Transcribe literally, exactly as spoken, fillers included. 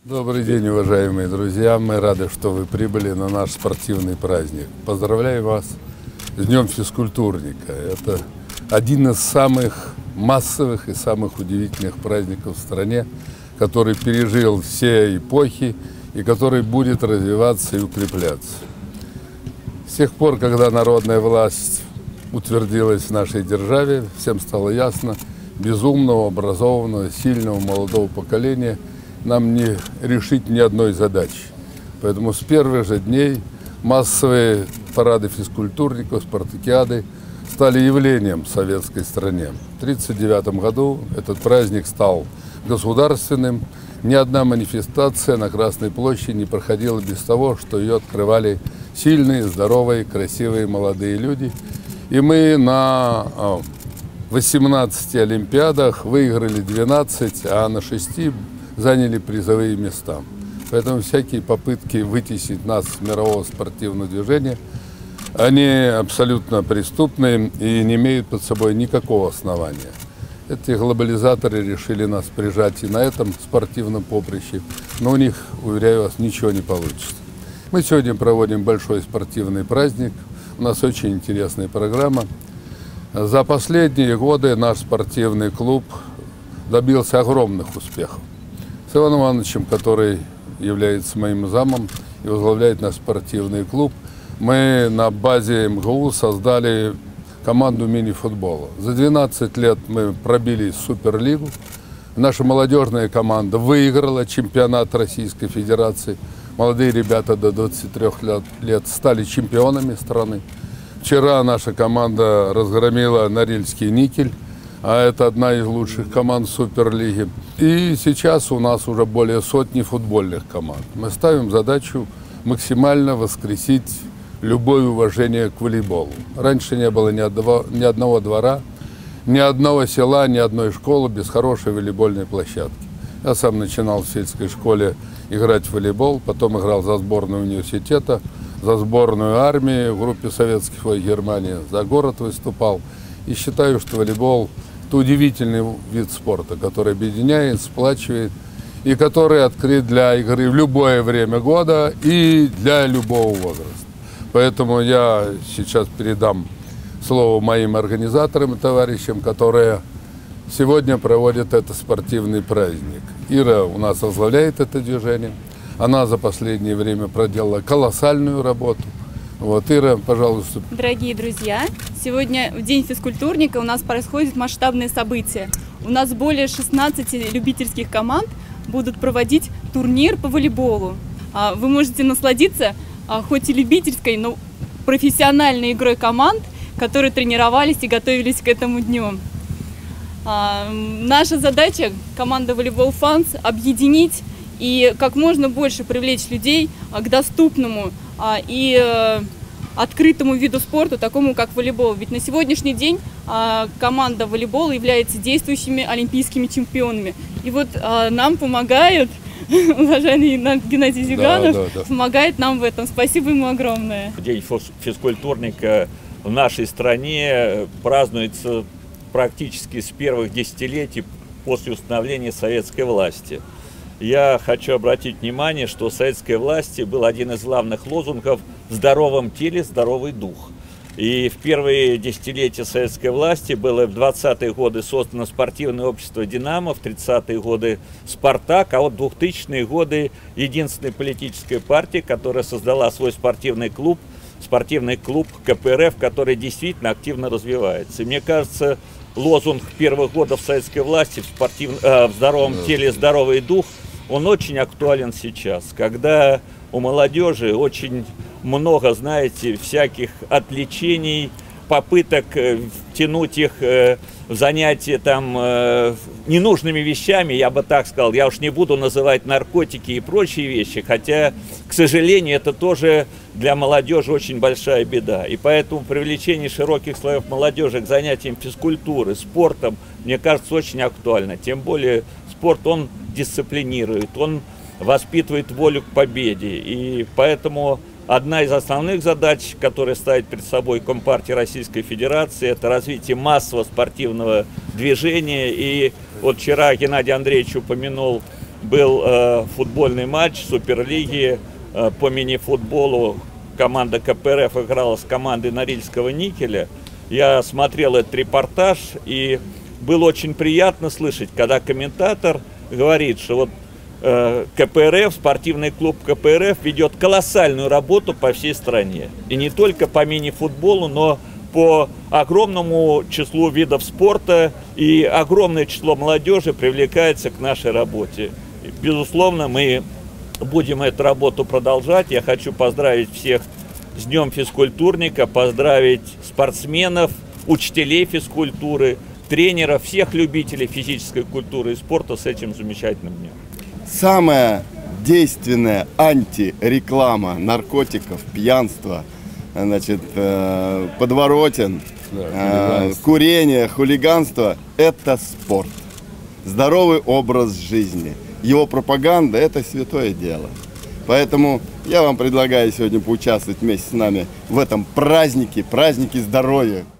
Добрый день, уважаемые друзья! Мы рады, что вы прибыли на наш спортивный праздник. Поздравляю вас с Днем физкультурника. Это один из самых массовых и самых удивительных праздников в стране, который пережил все эпохи и который будет развиваться и укрепляться. С тех пор, когда народная власть утвердилась в нашей державе, всем стало ясно, без умного, образованного, сильного, молодого поколения нам не решить ни одной задачи. Поэтому с первых же дней массовые парады физкультурников, спартакиады стали явлением в советской стране. В тысяча девятьсот тридцать девятом году этот праздник стал государственным. Ни одна манифестация на Красной площади не проходила без того, что ее открывали сильные, здоровые, красивые молодые люди. И мы на восемнадцати олимпиадах выиграли двенадцать, а на шести заняли призовые места. Поэтому всякие попытки вытеснить нас с мирового спортивного движения, они абсолютно преступные и не имеют под собой никакого основания. Эти глобализаторы решили нас прижать и на этом спортивном поприще, но у них, уверяю вас, ничего не получится. Мы сегодня проводим большой спортивный праздник, у нас очень интересная программа. За последние годы наш спортивный клуб добился огромных успехов. С Иваном Ивановичем, который является моим замом и возглавляет наш спортивный клуб, мы на базе эм гэ у создали команду мини-футбола. За двенадцать лет мы пробили Суперлигу. Наша молодежная команда выиграла чемпионат Российской Федерации. Молодые ребята до двадцати трёх лет стали чемпионами страны. Вчера наша команда разгромила Норильский «Никель», а это одна из лучших команд Суперлиги. И сейчас у нас уже более сотни футбольных команд. Мы ставим задачу максимально воскресить любое уважение к волейболу. Раньше не было ни одного, ни одного двора, ни одного села, ни одной школы без хорошей волейбольной площадки. Я сам начинал в сельской школе играть в волейбол, потом играл за сборную университета, за сборную армии в группе советских войск Германии, за город выступал. И считаю, что волейбол – это удивительный вид спорта, который объединяет, сплачивает и который открыт для игры в любое время года и для любого возраста. Поэтому я сейчас передам слово моим организаторам и товарищам, которые сегодня проводят этот спортивный праздник. Ира у нас возглавляет это движение. Она за последнее время проделала колоссальную работу. Вот, Ира, пожалуйста. Дорогие друзья, сегодня в День физкультурника у нас происходит масштабное событие. У нас более шестнадцати любительских команд будут проводить турнир по волейболу. Вы можете насладиться хоть и любительской, но профессиональной игрой команд, которые тренировались и готовились к этому дню. Наша задача, команда Volleyball Fans, объединить и как можно больше привлечь людей к доступному и открытому виду спорта, такому как волейбол. Ведь на сегодняшний день команда волейбола является действующими олимпийскими чемпионами. И вот нам помогает уважаемый Геннадий Зюганов, да, да, да. помогает нам в этом. Спасибо ему огромное. День физкультурника в нашей стране празднуется практически с первых десятилетий после установления советской власти. Я хочу обратить внимание, что у советской власти был один из главных лозунгов «В здоровом теле здоровый дух». И в первые десятилетия советской власти было в двадцатые годы создано спортивное общество «Динамо», в тридцатые годы «Спартак», а вот в двухтысячные годы единственная политическая партия, которая создала свой спортивный клуб, спортивный клуб ка пэ эр эф, который действительно активно развивается. И мне кажется, лозунг первых годов советской власти в, спортив... э, в здоровом теле здоровый дух, он очень актуален сейчас, когда у молодежи очень много, знаете, всяких отвлечений, попыток тянуть их в занятия там ненужными вещами, я бы так сказал. Я уж не буду называть наркотики и прочие вещи, хотя, к сожалению, это тоже для молодежи очень большая беда. И поэтому привлечение широких слоев молодежи к занятиям физкультуры, спортом, мне кажется, очень актуально. Тем более спорт, он дисциплинирует, он воспитывает волю к победе. И поэтому одна из основных задач, которая ставит перед собой Компартия Российской Федерации, это развитие массового спортивного движения. И вот вчера Геннадий Андреевич упомянул был э, футбольный матч Суперлиги э, по мини-футболу. Команда ка пэ эр эф играла с командой Норильского никеля. Я смотрел этот репортаж, и было очень приятно слышать, когда комментатор говорит, что вот э, ка пэ эр эф, спортивный клуб ка пэ эр эф ведет колоссальную работу по всей стране. И не только по мини-футболу, но по огромному числу видов спорта, и огромное число молодежи привлекается к нашей работе. Безусловно, мы будем эту работу продолжать. Я хочу поздравить всех с Днем физкультурника, поздравить спортсменов, учителей физкультуры, тренеров, всех любителей физической культуры и спорта с этим замечательным днем. Самая действенная антиреклама наркотиков, пьянства, значит, подворотен, да, курение, хулиганство – это спорт. Здоровый образ жизни. Его пропаганда – это святое дело. Поэтому я вам предлагаю сегодня поучаствовать вместе с нами в этом празднике, празднике здоровья.